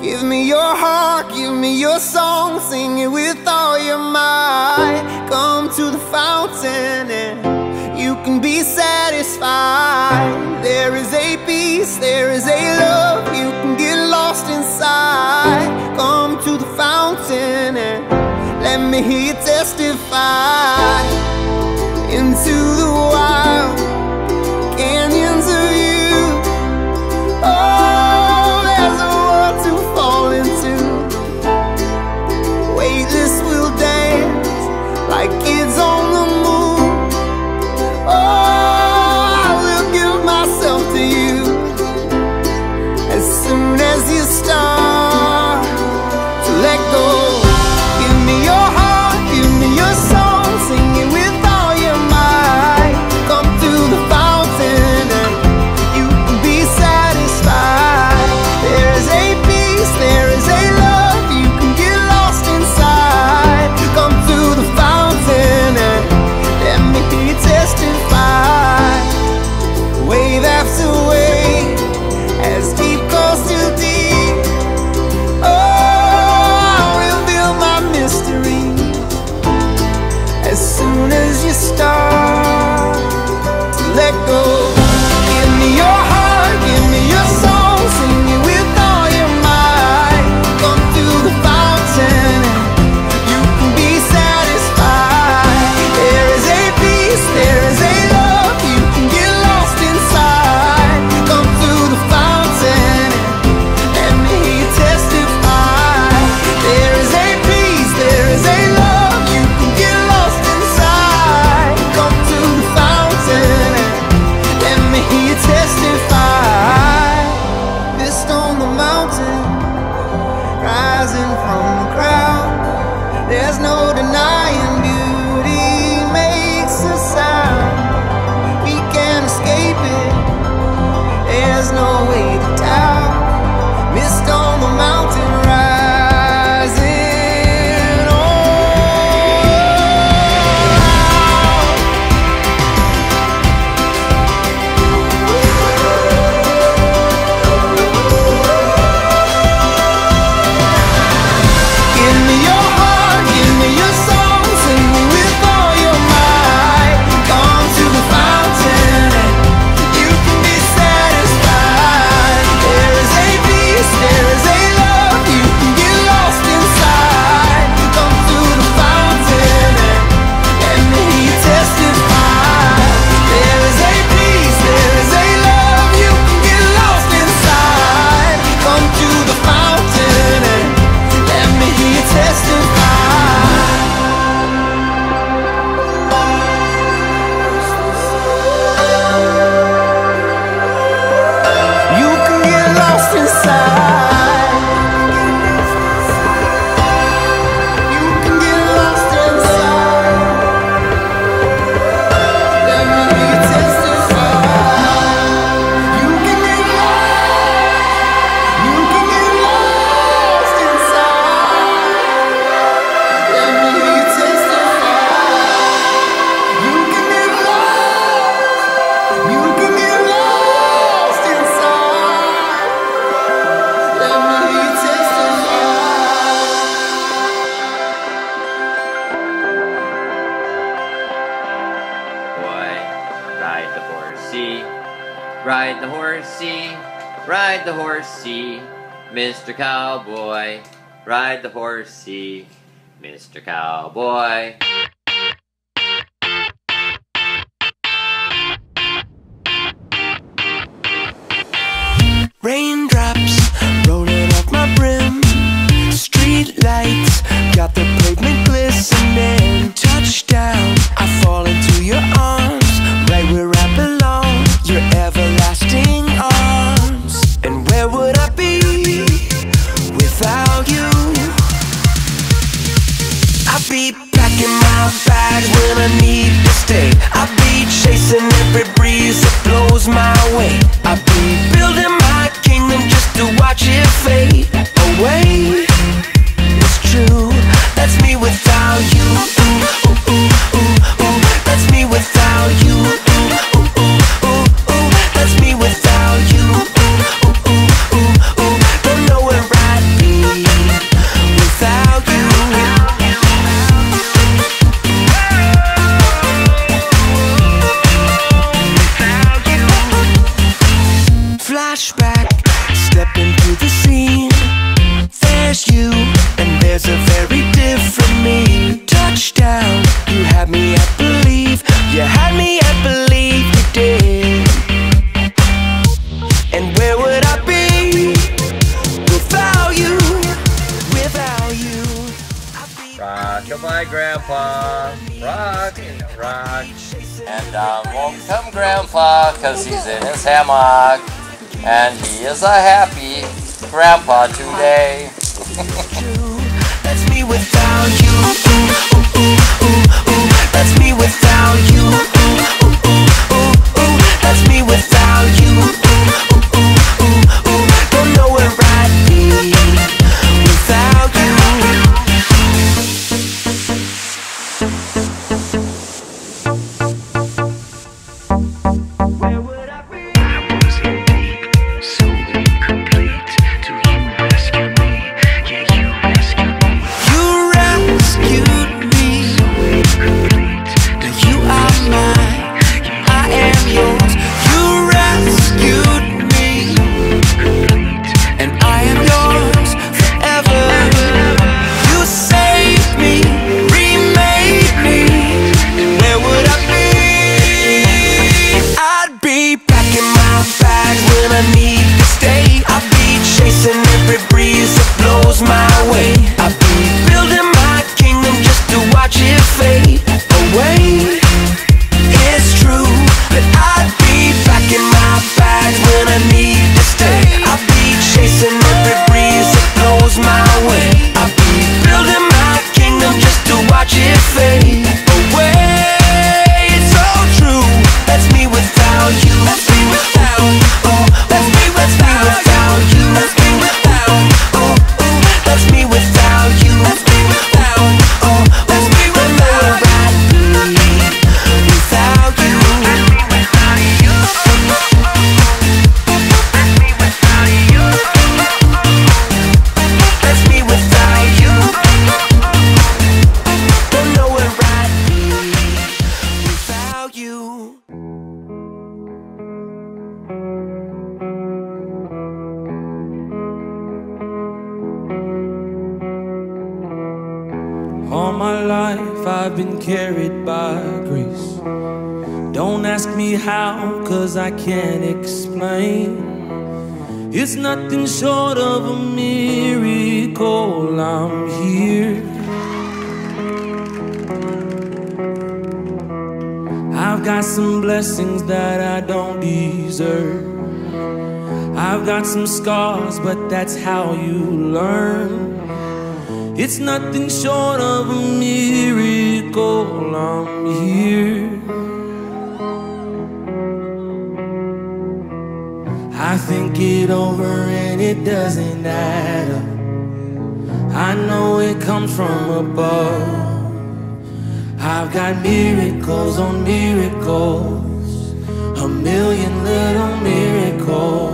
Give me your heart, give me your song, sing it with all your might. Come to the fountain and you can be satisfied. There is a peace, there is a love, you can get lost inside. Come to the fountain and let me hear you testify. Into the wild canyons of you, oh, there's a world to fall into. Weightless will dance like kids on the moon. Oh, I will give myself to you as soon as you start to let go. Give me your heart, give me your song, sing it with all your might. Come to the fountain and you can be satisfied. There is a peace, there is a love, you can get lost inside. Come to the fountain and let me hear you testify. Wave after wave, as deep goes to deep, oh, I'll reveal my mystery as soon as you start to let go. Give me your heart, give me your song, sing it with all your might. Come to the fountain and you can be satisfied. There is a peace, there is a love, you can get lost inside. Come to the fountain and let me hear you testify. There is a peace, there is a love, you can get lost inside. Come to the fountain and let me hear you testify. Mist on the mountain, rising from the crowd. There's no denying beauty makes a sound. We can't escape it, there's no way to tell. Mist on the mountain, rising all Give me your heart, give me your song, sing me with all your might. Come to the fountain and you can be satisfied. There is a peace, there is a love, you can get lost inside. Come to the fountain and let me hear you testify. There is a peace, there is a love, you can get lost inside. Come to the fountain and let me hear you testify. You can get lost inside. You can get lost inside. Let me hear you testify. You can get lost. You can get lost inside. Let me hear you testify. You can get lost. You can get lost inside. Let me hear you testify. Boy, ride the horsey, ride the horsey, ride the horsey, Mr. Cowboy, ride the horsey, Mr. Cowboy. Raindrops rolling off my brim. Street lights got the pavement glistening. Touchdown, I fall into your arms, right where I belong. Your everlasting arms. And where would I be without you? I'll be packing my bags when I need to stay. I'll be chasing every breeze that blows my way. I'll be building my kingdom just to watch it fade away. It's true, that's me without you. Ooh, ooh, ooh, ooh, ooh. That's me without you. Ooh, ooh, ooh, ooh, ooh. That's me without you. Ooh, ooh, ooh, ooh, ooh. Don't know where I'd be Grandpa. Rock, rock. And down won't come Grandpa, cause he's in his hammock. And he is a happy Grandpa today. That's me without you. That's me without you. That's me without you. Don't know where I'd be without you. Where would I be? I was in deep, so incomplete till you rescued me. Yeah, you rescued me. You rescued me. So incomplete. Now you are mine, I am yours. You rescued me, and I am yours forever. You saved me, remade me. Where would I be? I'd be packing my bags when I need to stay. I'd be chasing every breeze that blows my way. I'd be building my kingdom just to watch it fade away. It's true that I'd be packing my bags when I need to stay. I'd be chasing every breeze that blows my way. I'd be building my kingdom just to watch it fade away. It's so true. That's me without you. That's me without. Oh, that's me without you. That's me without. Oh, that's me without you. That's me without. Oh, that's me without. I'd be without you. That's me without you. That's me without you. Don't know where I'd be without you. All my life I've been carried by grace. Don't ask me how, cause I can't explain. It's nothing short of a miracle. I'm here. I've got some blessings that I don't deserve. I've got some scars, but that's how you learn. It's nothing short of a miracle. I'm here. I think it over and it doesn't add up. I know it comes from above. I've got miracles on miracles, a million little miracles.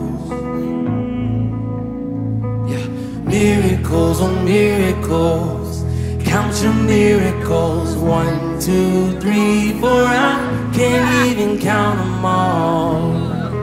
Yeah, miracles on miracles. Count your miracles. 1, 2, 3, 4. I can't even count them all.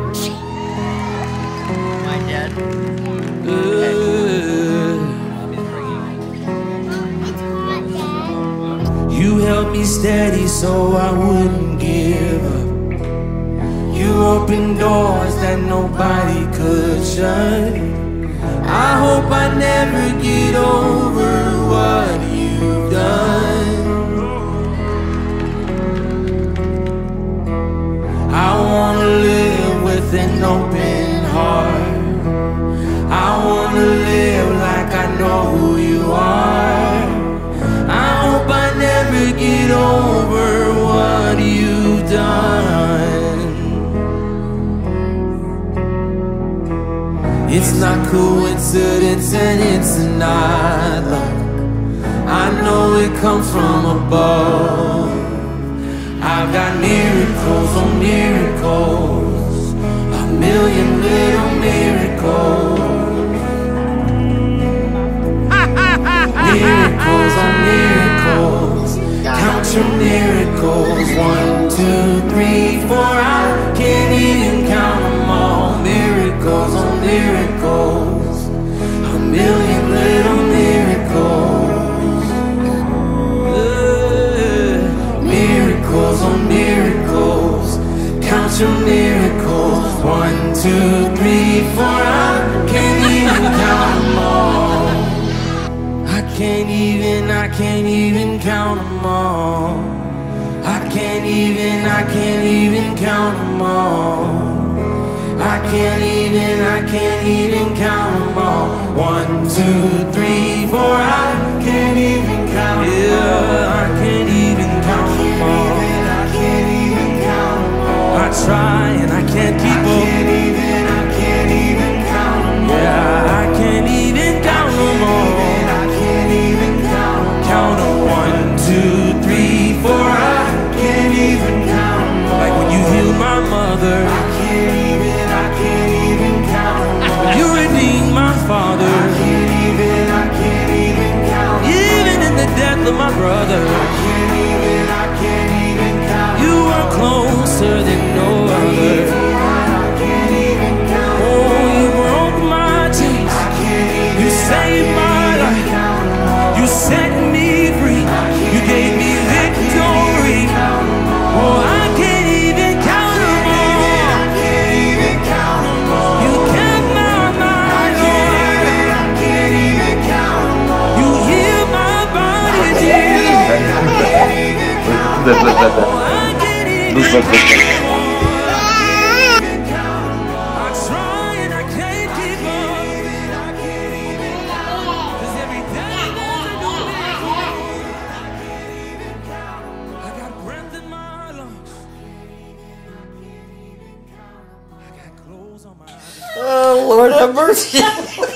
My dad. You held me steady so I wouldn't give up. You opened doors that nobody could shut. I hope I never get over what you've done. I wanna live with an open heart. I wanna live like I know who you are. I hope I never get over what you've done. It's not coincidence and it's not luck. I know it comes from above. I've got miracles on miracles, a million little miracles. Miracles on miracles. Count your miracles. 1, 2, 3, 4. I can't even count them all. Miracles on miracles, a million little miracles. Miracles on miracles. Count your miracles. 1, 2, 3, 4. I can't even count them all. I can't even count them all. I can't even count them all. 1, 2, 3, 4. I can't even count them all. Yeah, I can't even count them all. I can't even count them all. I try and I can't keep up. I can't even count them all. Yeah, I can't even count them all. I can't even count them. 1, 2, 3, 4. I can't even count them all. Like when you healed my mother. I can't even count them all. When you redeemed my father. I can't even count them all. Even in the death of my brother. I can't even count them all. You are closer than no other. I can't even count them all. Oh, you broke my chains. You saved my life. You set me free. You gave me victory. Oh, I can't even count them all. I can't even count them all. You kept my mind, Lord. I can't even count them all. You healed my body, Jesus. I can't even count them all. I can't even count them all. I try and I can't keep up. 'Cause every day there's a new miracle. I got breath in my lungs. I got clothes on my eyes. Oh, Lord have mercy.